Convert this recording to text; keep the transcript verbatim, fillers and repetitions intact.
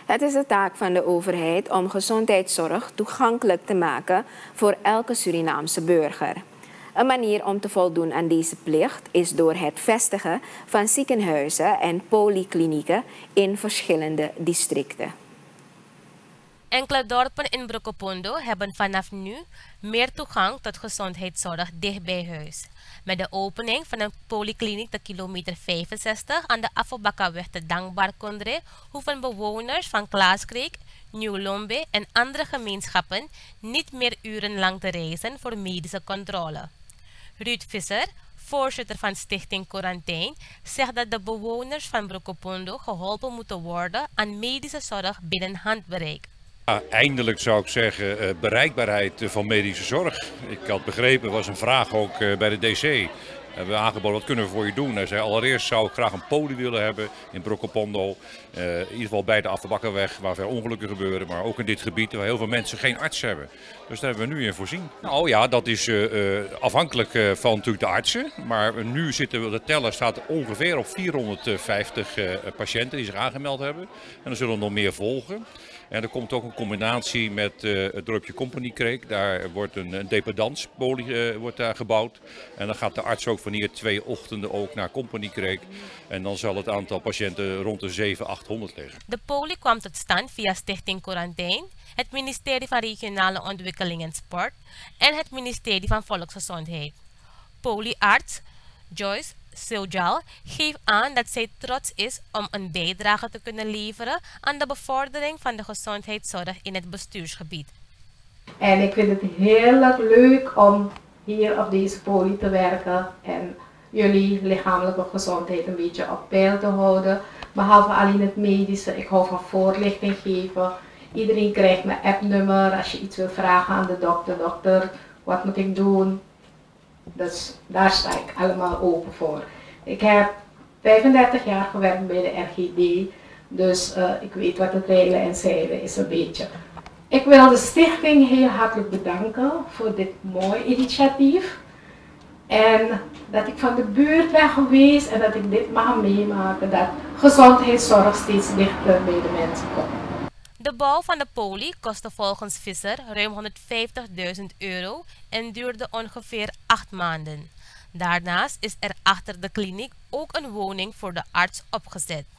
Het is de taak van de overheid om gezondheidszorg toegankelijk te maken voor elke Surinaamse burger. Een manier om te voldoen aan deze plicht is door het vestigen van ziekenhuizen en polyklinieken in verschillende districten. Enkele dorpen in Brokopondo hebben vanaf nu meer toegang tot gezondheidszorg dicht bij huis. Met de opening van een polykliniek de kilometer vijfenzestig aan de Afobakaweg te Dankbaar Kondre hoeven bewoners van Klaaskreek, Nieuw-Lombe en andere gemeenschappen niet meer urenlang te reizen voor medische controle. Ruud Visser, voorzitter van Stichting Quarantijn, zegt dat de bewoners van Brokopondo geholpen moeten worden aan medische zorg binnen handbereik. Ja, eindelijk zou ik zeggen uh, bereikbaarheid van medische zorg. Ik had begrepen, er was een vraag ook uh, bij de D C. We hebben aangeboden, wat kunnen we voor je doen? Hij zei, allereerst zou ik graag een poli willen hebben in Brokopondo. Uh, in ieder geval bij de Afbakkerweg, waar veel ongelukken gebeuren. Maar ook in dit gebied waar heel veel mensen geen arts hebben. Dus daar hebben we nu in voorzien. Nou ja, dat is uh, uh, afhankelijk uh, van natuurlijk de artsen. Maar nu zitten we, de teller staat ongeveer op vierhonderdvijftig uh, patiënten die zich aangemeld hebben. En er zullen nog meer volgen. En er komt ook een combinatie met uh, het dorpje Company Creek. Daar wordt een, een dependanspolie uh, wordt daar gebouwd. En dan gaat de arts ook van hier twee ochtenden ook naar Company Creek. En dan zal het aantal patiënten rond de zevenhonderd, achthonderd liggen. De poli kwam tot stand via Stichting Quarantijn, het ministerie van Regionale Ontwikkeling en Sport en het ministerie van Volksgezondheid. Poliarts Joyce Seujal geeft aan dat zij trots is om een bijdrage te kunnen leveren aan de bevordering van de gezondheidszorg in het bestuursgebied. En ik vind het heel leuk om hier op deze poli te werken en jullie lichamelijke gezondheid een beetje op peil te houden. Behalve alleen het medische, ik hou van voorlichting geven. Iedereen krijgt mijn appnummer als je iets wil vragen aan de dokter. Dokter, wat moet ik doen? Dus daar sta ik allemaal open voor. Ik heb vijfendertig jaar gewerkt bij de R G D, dus uh, ik weet wat het reilen en zeilen is een beetje. Ik wil de stichting heel hartelijk bedanken voor dit mooie initiatief. En dat ik van de buurt ben geweest en dat ik dit mag meemaken, dat gezondheidszorg steeds dichter bij de mensen komt. De bouw van de poli kostte volgens Visser ruim honderdvijftigduizend euro en duurde ongeveer acht maanden. Daarnaast is er achter de kliniek ook een woning voor de arts opgezet.